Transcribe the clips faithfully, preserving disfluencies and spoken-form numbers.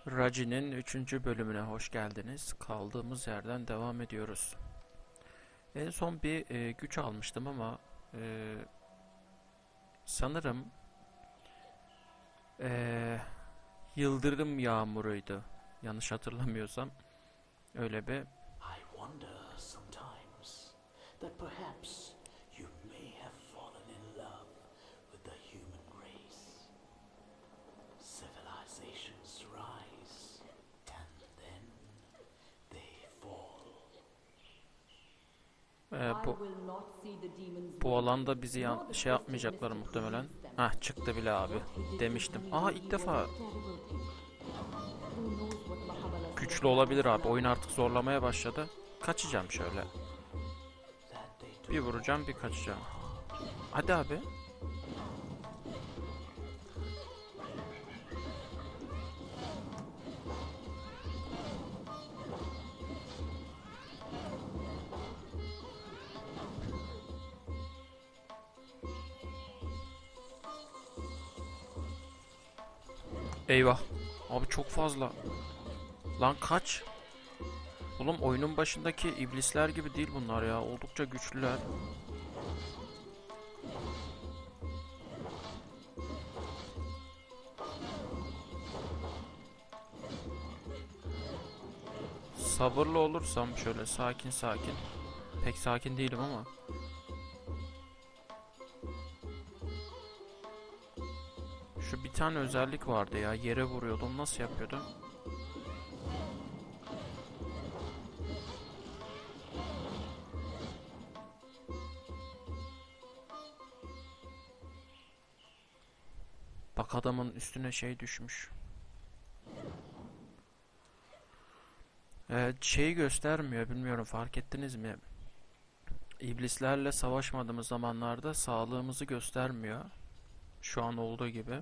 Raci'nin üçüncü bölümüne hoş geldiniz. Kaldığımız yerden devam ediyoruz. En son bir e, güç almıştım ama e, sanırım e, yıldırım yağmuruydu. Yanlış hatırlamıyorsam öyle bir. I wonder sometimes that perhaps you may have fallen in love with the human race. Civilizations rise and then they fall. E, bu bu alanda bizi yan, şey yapmayacaklar muhtemelen. Hah, çıktı bile abi. Demiştim. Aa, ilk defa güçlü olabilir abi. Oyun artık zorlamaya başladı. Kaçacağım şöyle. That they Bir took vuracağım, bir kaçacağım. Hadi abi. Eyvah. Abi çok fazla. Lan kaç. Oğlum oyunun başındaki iblisler gibi değil bunlar ya. Oldukça güçlüler. Sabırlı olursam şöyle sakin sakin. Pek sakin değilim ama. Şu bir tane özellik vardı ya. Yere vuruyordum. Nasıl yapıyordum? Bak, adamın üstüne şey düşmüş. Ee, şeyi göstermiyor. Bilmiyorum, fark ettiniz mi? İblislerle savaşmadığımız zamanlarda sağlığımızı göstermiyor. Şu an olduğu gibi.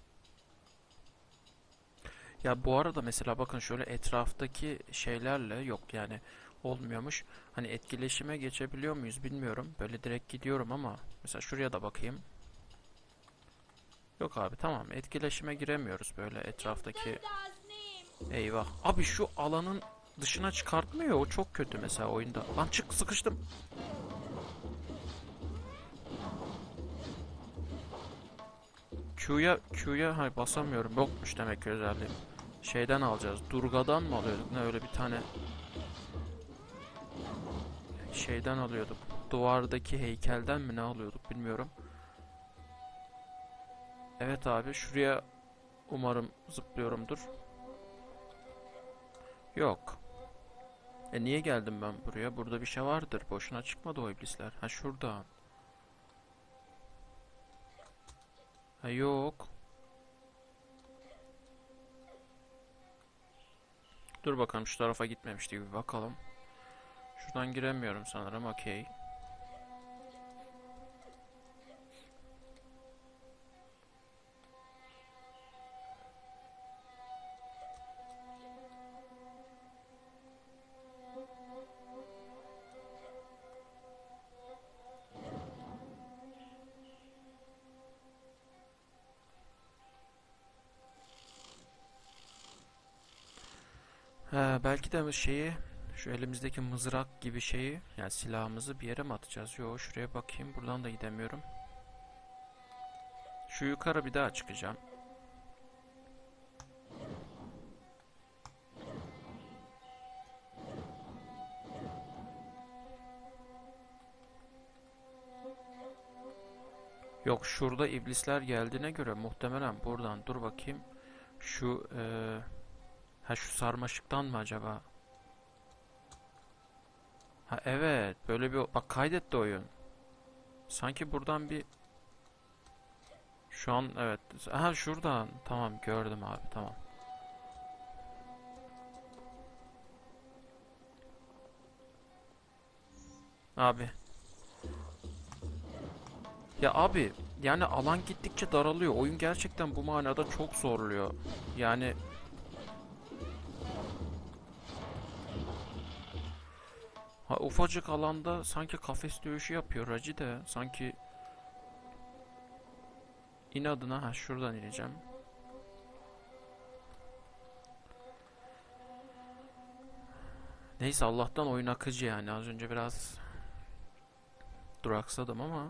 Ya bu arada mesela bakın, şöyle etraftaki şeylerle yok yani, olmuyormuş. Hani etkileşime geçebiliyor muyuz bilmiyorum. Böyle direkt gidiyorum ama mesela şuraya da bakayım. Yok abi, tamam, etkileşime giremiyoruz böyle etraftaki. Eyvah. Abi şu alanın dışına çıkartmıyor. O çok kötü mesela oyunda. Lan çık, sıkıştım. Q'ya Q'ya hay basamıyorum. Yokmuş demek ki özelliği. Şeyden alacağız. Durgadan mı alıyorduk? Ne, öyle bir tane şeyden alıyorduk. Duvardaki heykelden mi ne alıyorduk bilmiyorum. Evet abi, şuraya umarım zıplıyorumdur. Yok. E niye geldim ben buraya? Burada bir şey vardır. Boşuna çıkmadı o iblisler. Ha, şurada. Ha, yok. Dur bakalım, şu tarafa gitmemişti gibi, bakalım. Şuradan giremiyorum sanırım. Okey. Ha, belki de şeyi, şu elimizdeki mızrak gibi şeyi, yani silahımızı bir yere mi atacağız? Yo, şuraya bakayım. Buradan da gidemiyorum. Şu yukarı bir daha çıkacağım. Yok, şurada iblisler geldiğine göre muhtemelen buradan. Dur bakayım. Şu eee ha, şu sarmaşıktan mı acaba? Ha, evet, böyle bir bak, kaydetti oyun. Sanki buradan bir, şu an evet. Ha, şuradan. Tamam, gördüm abi, tamam. Abi. Ya abi, yani alan gittikçe daralıyor. Oyun gerçekten bu manada çok zorluyor. Yani ha, ufacık alanda sanki kafes dövüşü yapıyor Raci de. Sanki inadına, ha, şuradan ineceğim. Neyse Allah'tan oyun akıcı yani. Az önce biraz duraksadım ama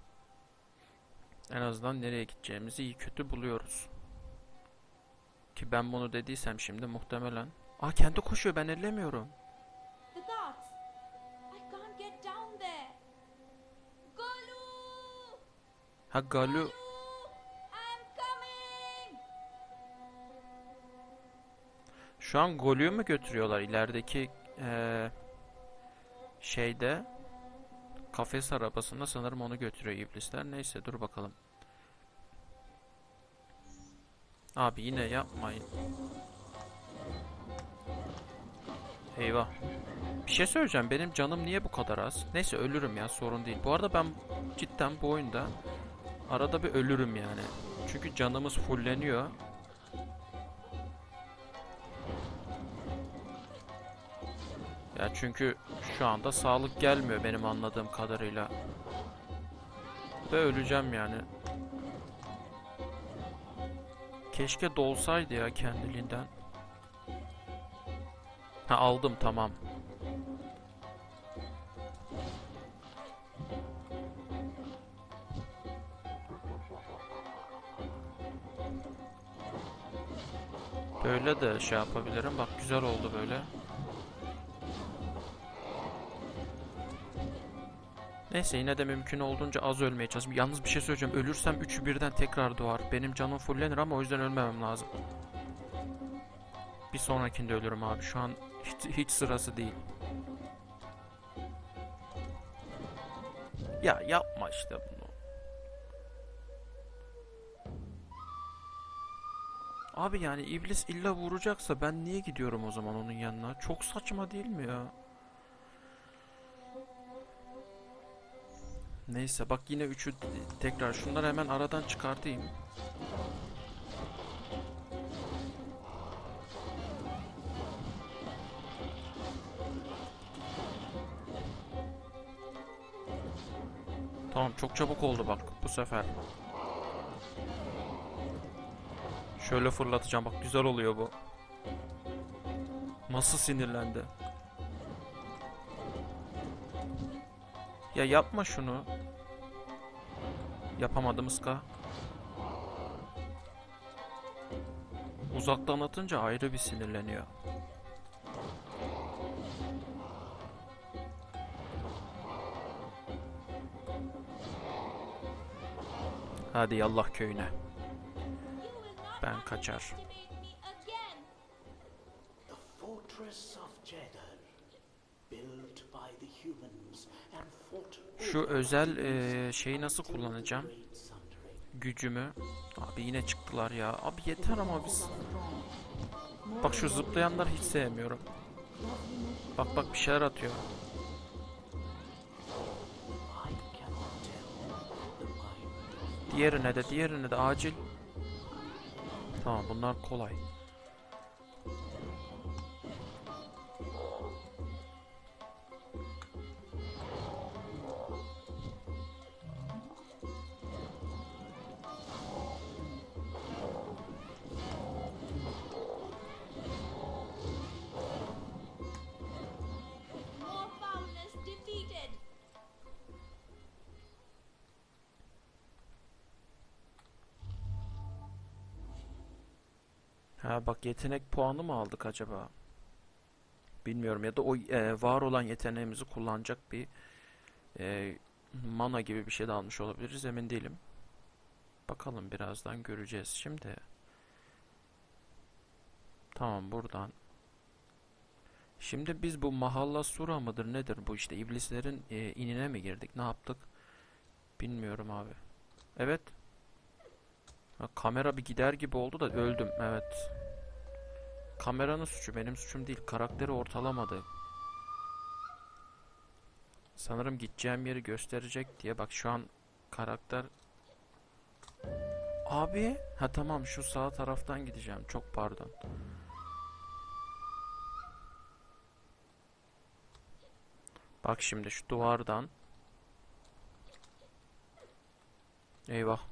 en azından nereye gideceğimizi iyi kötü buluyoruz. Ki ben bunu dediysem şimdi muhtemelen. Aa, kendi koşuyor, ben ellemiyorum. The guards! I can't get down there! Golu! Ha, Galu. Golu! I'm coming! Şu an Galu'yu mu götürüyorlar ilerideki eee, şeyde, kafes arabasında sanırım onu götürüyor iblisler. Neyse dur bakalım. Abi yine yapmayın. Eyvah. Bir şey söyleyeceğim. Benim canım niye bu kadar az? Neyse ölürüm ya, sorun değil. Bu arada ben cidden bu oyunda arada bir ölürüm yani. Çünkü canımız fulleniyor. Ya çünkü şu anda sağlık gelmiyor benim anladığım kadarıyla. Ve öleceğim yani. Keşke dolsaydı ya kendiliğinden. Ha, aldım, tamam. Böyle de şey yapabilirim. Bak güzel oldu böyle. Neyse yine de mümkün olduğunca az ölmeye çalışayım. Yalnız bir şey söyleyeceğim. Ölürsem üçü birden tekrar doğar. Benim canım fullenir ama o yüzden ölmemem lazım. Bir sonrakinde ölürüm abi. Şu an hiç, hiç sırası değil. Ya yapma işte bunu. Abi yani iblis illa vuracaksa ben niye gidiyorum o zaman onun yanına? Çok saçma değil mi ya? Neyse bak yine üçü tekrar. Şunları hemen aradan çıkartayım. Tamam, çok çabuk oldu bak bu sefer. Şöyle fırlatacağım, bak güzel oluyor bu. Nasıl sinirlendi. Ya yapma şunu. Yapamadım ıska. Uzaktan atınca ayrı bir sinirleniyor. Hadi yallah köyüne. You will not Ben kaçar. underestimate me again! The fortress of Jeddah, built by the humans and fought Şu over özel by eee, şeyi nasıl until the kullanacağım? Great Sundering. Gücümü. Abi yine çıktılar ya. Abi yeter ama biz. Bak şu zıplayanları hiç sevmiyorum. Bak bak bir şeyler atıyor. I cannot tell the mind of Diğerine de diğerine de acil. Tamam, bunlar kolay. More foulness defeated! Ha bak, yetenek puanı mı aldık acaba? Bilmiyorum, ya da o e, var olan yeteneğimizi kullanacak bir e, mana gibi bir şey de almış olabiliriz, emin değilim. Bakalım, birazdan göreceğiz. Şimdi tamam, buradan. Şimdi biz bu Mahalla Sura mıdır nedir bu, işte iblislerin e, inine mi girdik, ne yaptık bilmiyorum abi. Evet. Ha, kamera bir gider gibi oldu da öldüm, evet. Kameranın suçu, benim suçum değil. Karakteri ortalamadı. Sanırım gideceğim yeri gösterecek diye. Bak şu an karakter... Abi. Ha tamam, şu sağ taraftan gideceğim. Çok pardon. Bak şimdi şu duvardan. Eyvah.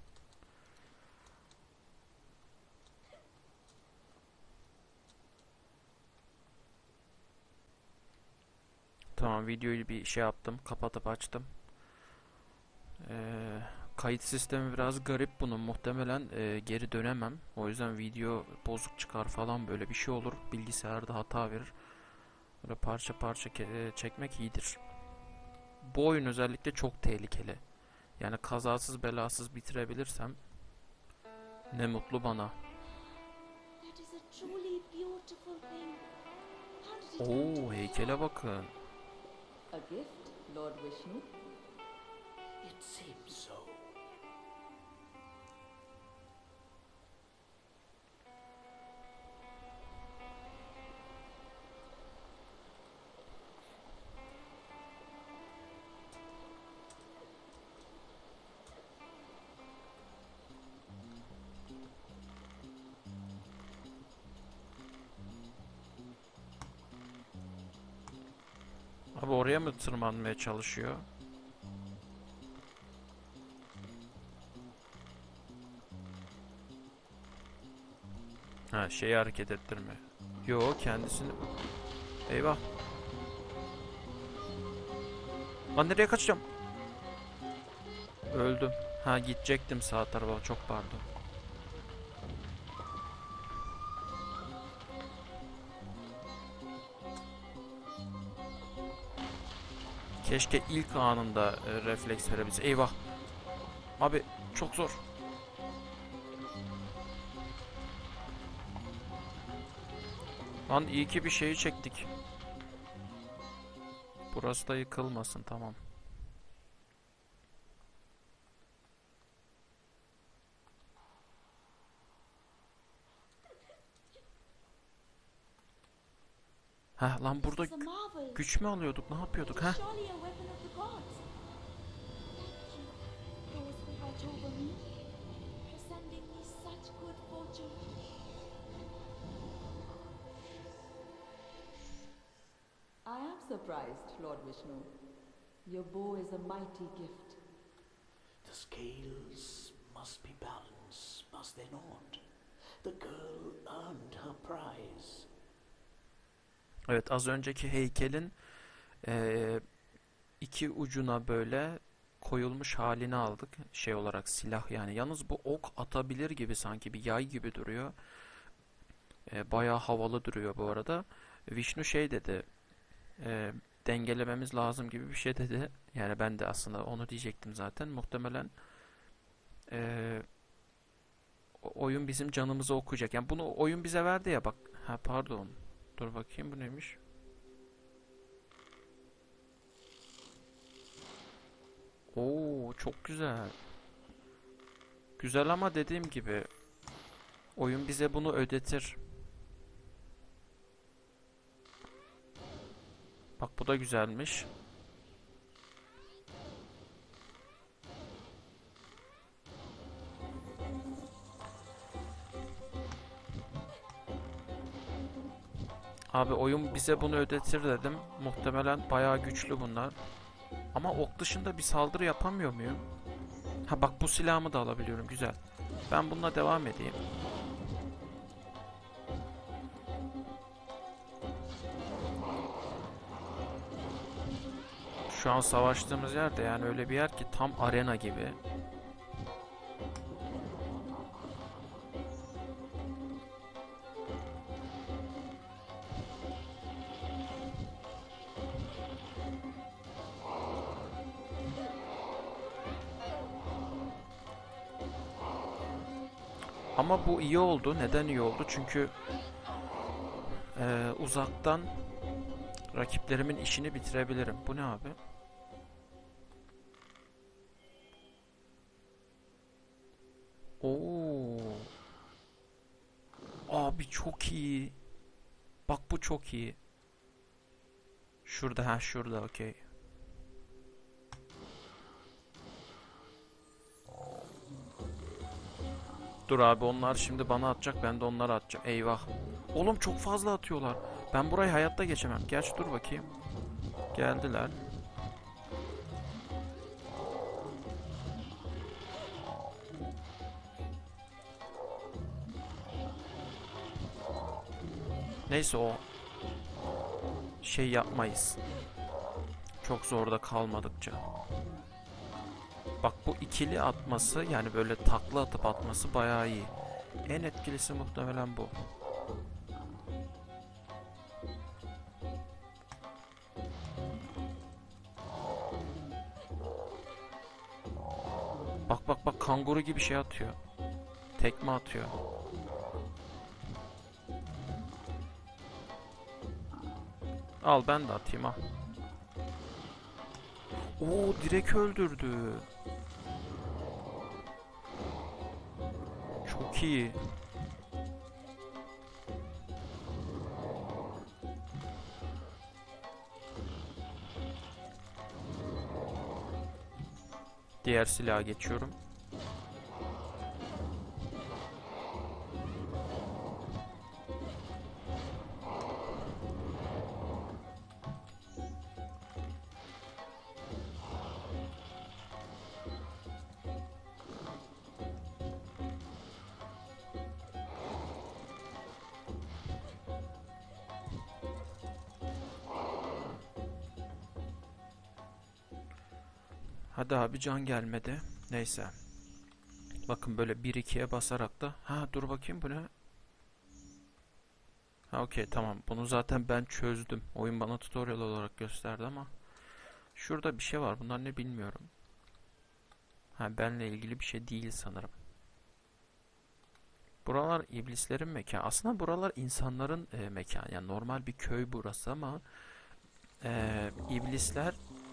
an videoyu bir şey yaptım. Kapatıp açtım. Ee, kayıt sistemi biraz garip bunun. Muhtemelen e, geri dönemem. O yüzden video bozuk çıkar falan, böyle bir şey olur. Bilgisayarda hata verir. Böyle parça parça ke- çekmek iyidir. Bu oyun özellikle çok tehlikeli. Yani kazasız belasız bitirebilirsem ne mutlu bana. That is a truly beautiful thing. How did it come to Oo, be heykele here? bakın. A gift, Lord Vishnu? It seems so. Abi oraya mı tırmanmaya çalışıyor? Ha, şeyi hareket ettirme. Yo, kendisini... Eyvah. Lan nereye kaçacağım? Öldüm. Ha, gidecektim sağ tarafa. Çok pardon. Keşke ilk anında e, refleks verebilse. Eyvah. Abi çok zor. Lan iyi ki bir şeyi çektik. Burası da yıkılmasın, tamam. Heh, lan burada This is a marvel. güç mü alıyorduk? Ne yapıyorduk? It is Heh. surely a weapon of the gods. Thank you, those who watch over me, for sending me such good fortune. I am surprised, Lord Vishnu. Your bow is a mighty gift. The scales must be balanced, must they not? The girl earned her prize. Evet, az önceki heykelin eee, iki ucuna böyle koyulmuş halini aldık. Şey olarak silah yani. Yalnız bu ok atabilir gibi, sanki bir yay gibi duruyor. Eee bayağı havalı duruyor bu arada. Vishnu şey dedi. eee, dengelememiz lazım gibi bir şey dedi. Yani ben de aslında onu diyecektim zaten. Muhtemelen eee, o- oyun bizim canımızı okuyacak. Yani bunu oyun bize verdi ya bak. Ha, pardon. Dur bakayım, bu neymiş? Oo, çok güzel. Güzel ama dediğim gibi oyun bize bunu ödetir. Bak, bu da güzelmiş. Abi oyun bize bunu ödetir dedim. Muhtemelen bayağı güçlü bunlar. Ama ok dışında bir saldırı yapamıyor muyum? Ha bak, bu silahımı da alabiliyorum. Güzel. Ben bununla devam edeyim. Şu an savaştığımız yerde yani öyle bir yer ki tam arena gibi. Ama bu iyi oldu. Neden iyi oldu? Çünkü eee, uzaktan rakiplerimin işini bitirebilirim. Bu ne abi? Oo. Abi çok iyi. Bak, bu çok iyi. Şurada, ha şurada, okey. Dur abi, onlar şimdi bana atacak, ben de onlara atacağım. Eyvah. Oğlum çok fazla atıyorlar. Ben burayı hayatta geçemem. Gerçi dur bakayım. Geldiler. Neyse, o şey yapmayız. Çok zorda kalmadıkça. Bak bu ikili atması, yani böyle takla atıp atması bayağı iyi. En etkilisi muhtemelen bu. Bak bak bak, kanguru gibi şey atıyor. Tekme atıyor. Al ben de atayım, al. Oo, direkt öldürdü. Çok iyi. Diğer silaha geçiyorum. Hadi abi, can gelmedi. Neyse. Bakın böyle bir ikiye basarak da. Ha dur bakayım, bu ne? Ha okey, tamam. Bunu zaten ben çözdüm. Oyun bana tutorial olarak gösterdi ama. Şurada bir şey var. Bunlar ne bilmiyorum. Ha, benle ilgili bir şey değil sanırım. Buralar iblislerin mekanı. Aslında buralar insanların e, mekanı. Yani normal bir köy burası ama e, iblisler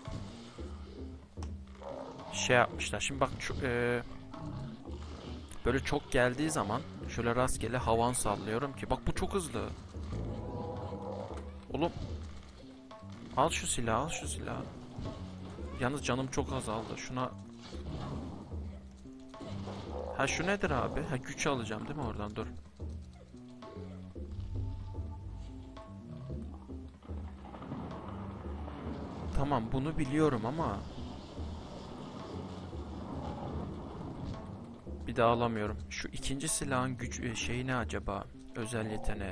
şey yapmışlar. Şimdi bak şu, e, böyle çok geldiği zaman şöyle rastgele havan sallıyorum ki. Bak bu çok hızlı. Oğlum al şu silahı, al şu silahı. Yalnız canım çok azaldı. Şuna... Ha şu nedir abi? Ha güç alacağım değil mi oradan? Dur. Tamam, bunu biliyorum ama bir daha alamıyorum. Şu ikinci silahın güç e, şeyi ne acaba? Özel yeteneği.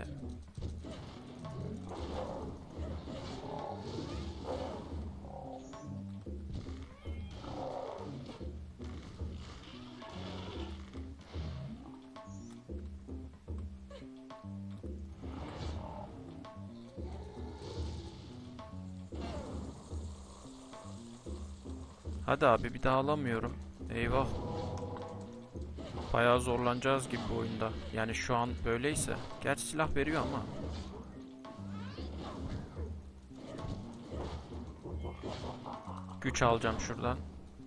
Hadi abi, bir daha alamıyorum. Eyvah. Bayağı zorlanacağız gibi bu oyunda. Yani şu an böyleyse. Gerçi silah veriyor ama. Güç alacağım şuradan.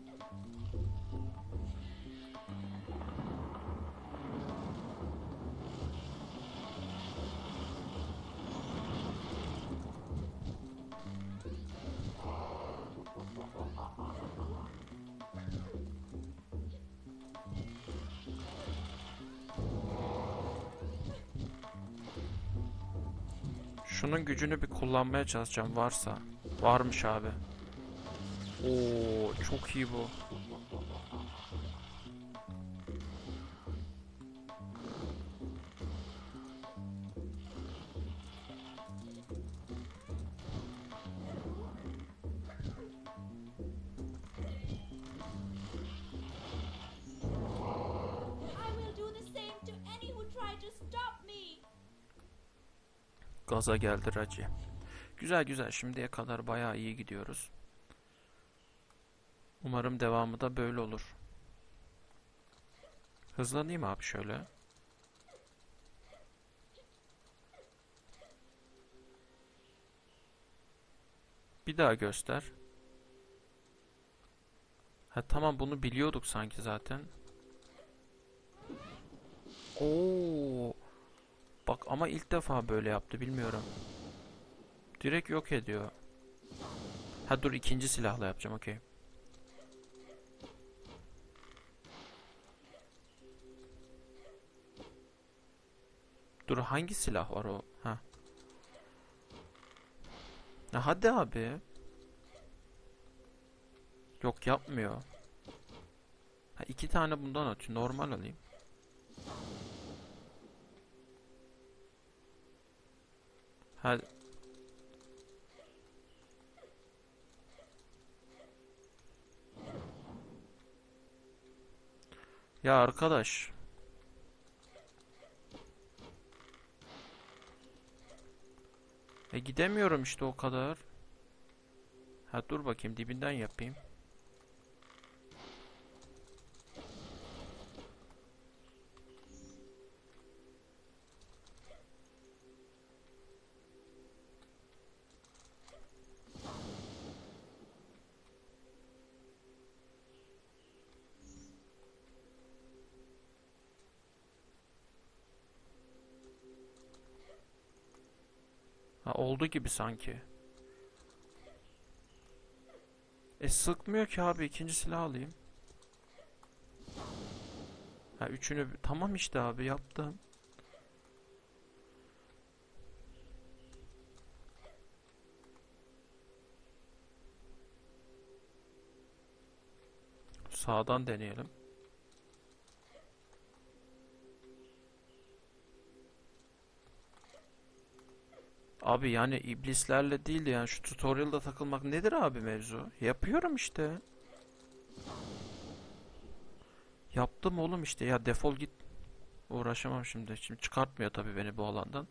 Şunun gücünü bir kullanmaya çalışacağım varsa. Varmış abi. Oo, çok iyi bu. I will do the same to any who try to stop me. Gaza geldi Raci. Güzel güzel, şimdiye kadar bayağı iyi gidiyoruz. Umarım devamı da böyle olur. Hızlanayım abi şöyle. Bir daha göster. Ha tamam, bunu biliyorduk sanki zaten. Oo. Bak ama ilk defa böyle yaptı, bilmiyorum. Direkt yok ediyor. Ha dur, ikinci silahla yapacağım, okey. Dur, hangi silah var o? Ha. Ya hadi abi. Yok, yapmıyor. Ha, iki tane bundan atıyor. Normal alayım. Ha. Ya arkadaş. E gidemiyorum işte o kadar. Ha dur bakayım dibinden yapayım. Ha oldu gibi sanki. E sıkmıyor ki abi, ikinci silah alayım. Ha üçünü tamam işte abi yaptım. Sağdan deneyelim. Abi yani iblislerle değil de yani şu tutorial'da takılmak nedir abi mevzu? Yapıyorum işte. Yaptım oğlum işte ya, defol git. Uğraşamam şimdi. Şimdi çıkartmıyor tabii beni bu alandan.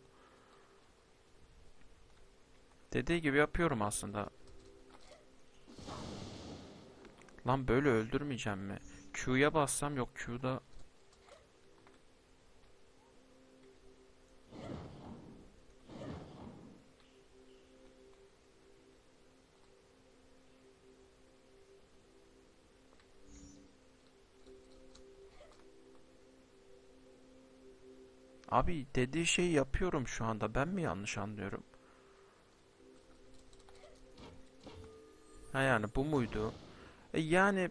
Dediği gibi yapıyorum aslında. Lan böyle öldürmeyeceğim mi? Q'ya bassam yok, Q'da. Abi dediği şeyi yapıyorum şu anda. Ben mi yanlış anlıyorum? Ha yani bu muydu? E yani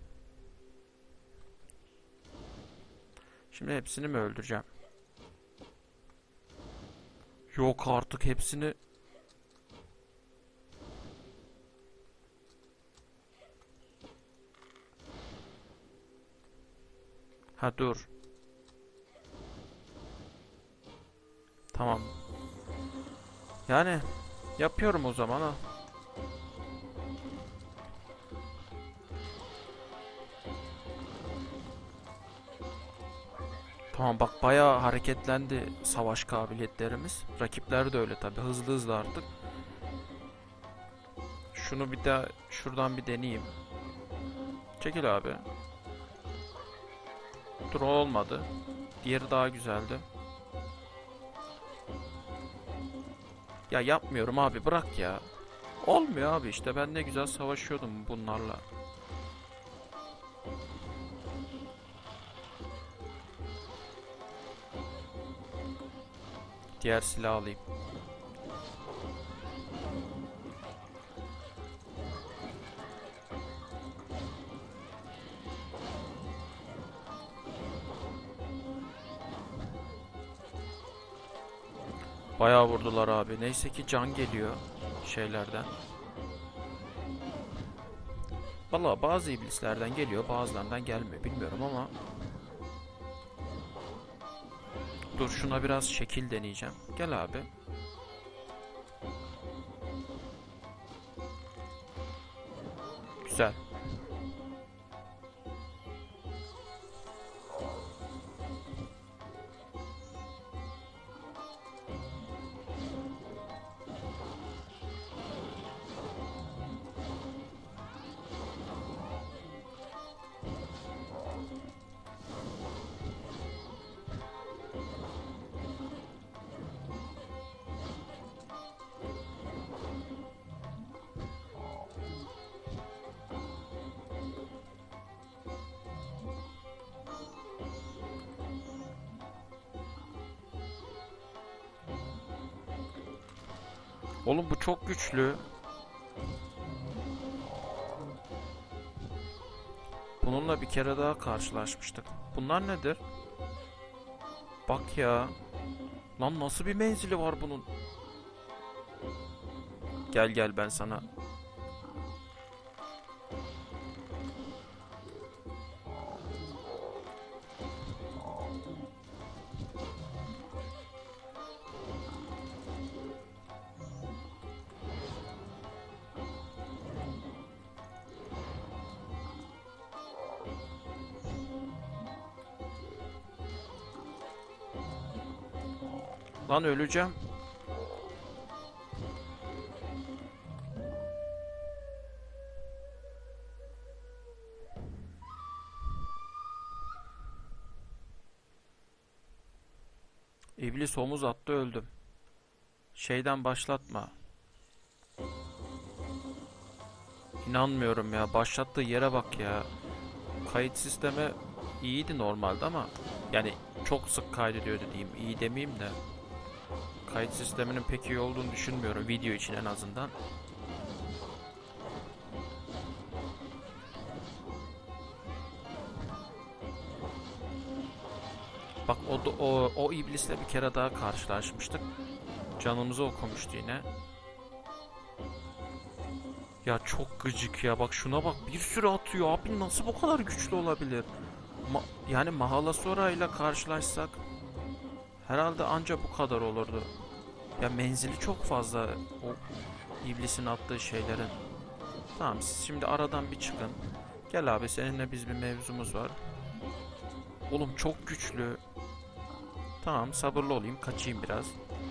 şimdi hepsini mi öldüreceğim? Yok artık hepsini. Ha dur. Tamam. Yani yapıyorum o zaman ha. Tamam bak, bayağı hareketlendi savaş kabiliyetlerimiz. Rakipler de öyle tabi, hızlı hızlı artık. Şunu bir daha şuradan bir deneyeyim. Çekil abi. Dur o olmadı. Diğeri daha güzeldi. Ya yapmıyorum abi, bırak ya. Olmuyor abi, işte ben ne güzel savaşıyordum bunlarla. Diğer silah alayım. Bayağı vurdular abi. Neyse ki can geliyor şeylerden. Valla bazı iblislerden geliyor, bazılarından gelmiyor. Bilmiyorum ama. Dur şuna biraz şekil deneyeceğim. Gel abi. Güzel. Oğlum bu çok güçlü. Bununla bir kere daha karşılaşmıştık. Bunlar nedir? Bak ya. Lan nasıl bir menzili var bunun? Gel gel ben sana. Lan öleceğim. İblis omuz attı, öldüm. Şeyden başlatma. İnanmıyorum ya. Başlattığı yere bak ya. Kayıt sistemi iyiydi normalde ama yani çok sık kaydediyordu diyeyim. İyi demeyeyim de. Kayıt sisteminin pek iyi olduğunu düşünmüyorum. Video için en azından. Bak o, da- o, o iblisle bir kere daha karşılaşmıştık. Canımızı okumuştu yine. Ya çok gıcık ya. Bak şuna bak. Bir sürü atıyor. Abi nasıl bu kadar güçlü olabilir? Ma yani Mahalasora ile karşılaşsak herhalde anca bu kadar olurdu. Ya menzili çok fazla o iblisin attığı şeylerin. Tamam siz şimdi aradan bir çıkın. Gel abi seninle biz bir mevzumuz var. Oğlum çok güçlü. Tamam sabırlı olayım, kaçayım biraz.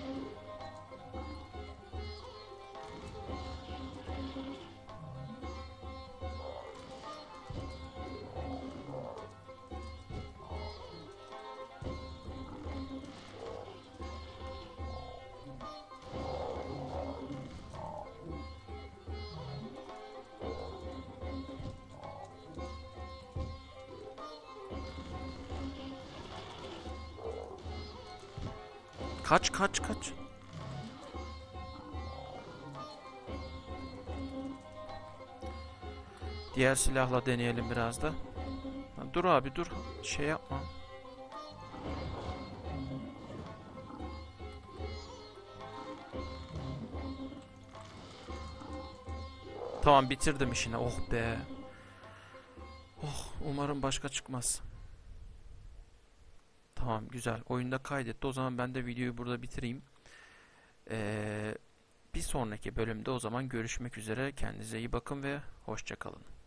Kaç kaç kaç. Diğer silahla deneyelim biraz da. Ha, dur abi dur. Şey yapma. Tamam bitirdim işini. Oh be. Oh umarım başka çıkmaz. Tamam güzel. Oyunda kaydetti. O zaman ben de videoyu burada bitireyim. Ee, bir sonraki bölümde o zaman görüşmek üzere. Kendinize iyi bakın ve hoşça kalın.